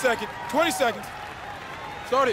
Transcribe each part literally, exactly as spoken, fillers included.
second, twenty seconds. Start it.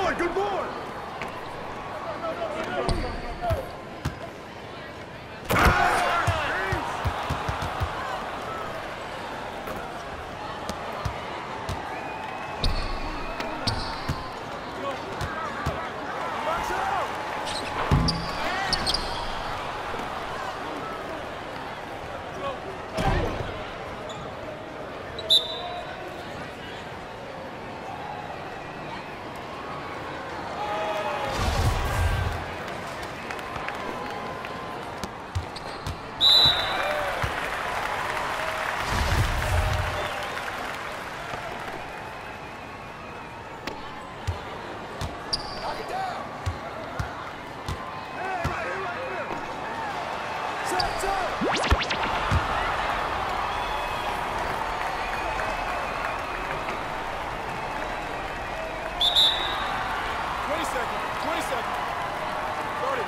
boy, good boy. twenty seconds. twenty seconds. Started.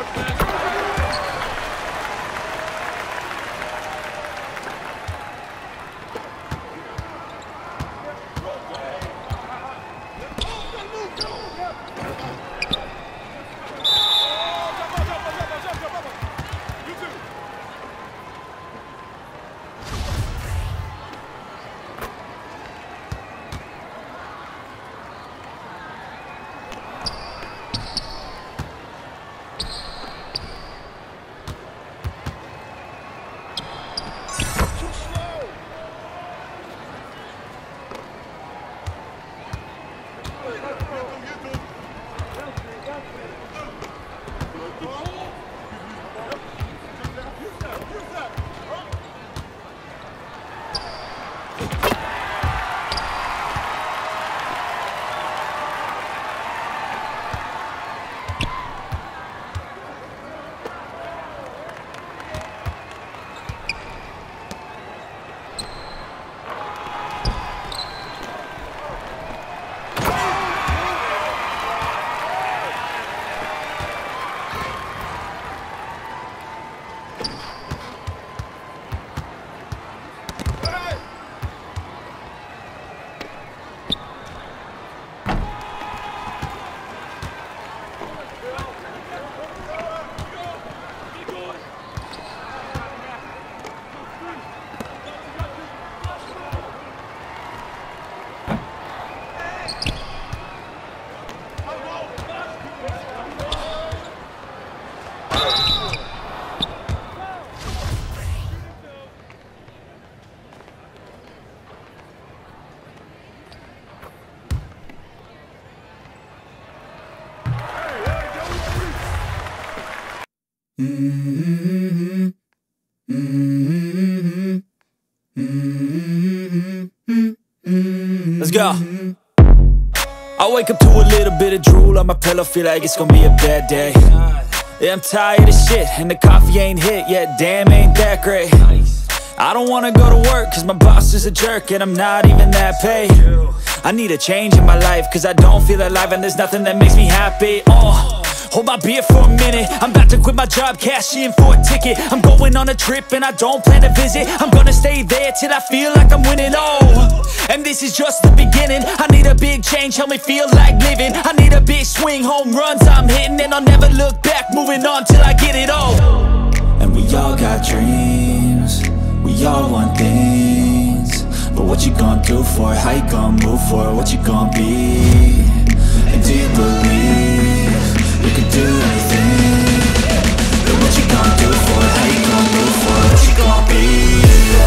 Mm-hmm. Mm-hmm. Mm-hmm. Let's go. I wake up to a little bit of drool on my pillow, feel like it's gonna be a bad day. Yeah, I'm tired of shit, and the coffee ain't hit yet, damn, ain't that great. I don't wanna go to work, cause my boss is a jerk, and I'm not even that paid. I need a change in my life, cause I don't feel alive, and there's nothing that makes me happy. Oh, hold my beer for a minute, I'm about to quit my job, cash in for a ticket. I'm going on a trip, and I don't plan to visit. I'm gonna stay there till I feel like I'm winning, oh. And this is just the beginning. I need a big change, help me feel like living. I need a big swing, home runs I'm hitting, and I'll never look back, moving on till I get it all. And we all got dreams, we all want things, but what you gonna do for it? How you gonna move for it? What you gonna be? And do you believe you can do anything? But what you gonna do for it? How you gonna move for it? What you gonna be?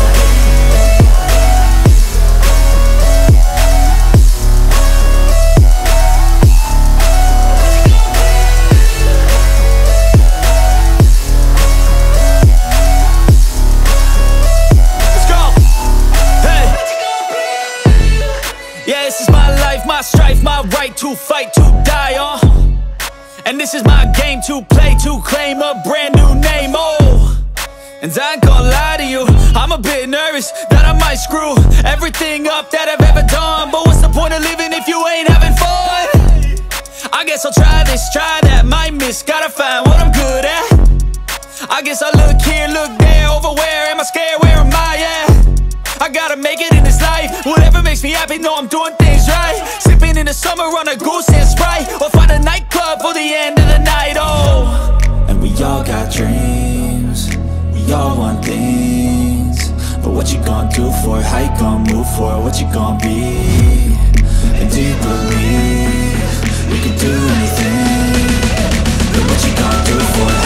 My strife, my right to fight, to die on. And this is my game to play, to claim a brand new name, oh. And I ain't gonna lie to you, I'm a bit nervous that I might screw everything up that I've ever done. But what's the point of living if you ain't having fun? I guess I'll try this, try that, might miss, gotta find what I'm good at. I guess I look here, look there, over where am I scared, where am I at? I gotta make it in this life, whatever makes me happy, know I'm doing things right. Sipping in the summer on a goose and Sprite, or find a nightclub for the end of the night, oh. And we all got dreams, we all want things, but what you gonna do for it? How you gonna move for it? What you gonna be? And do you believe you can do anything? But what you gonna do for it?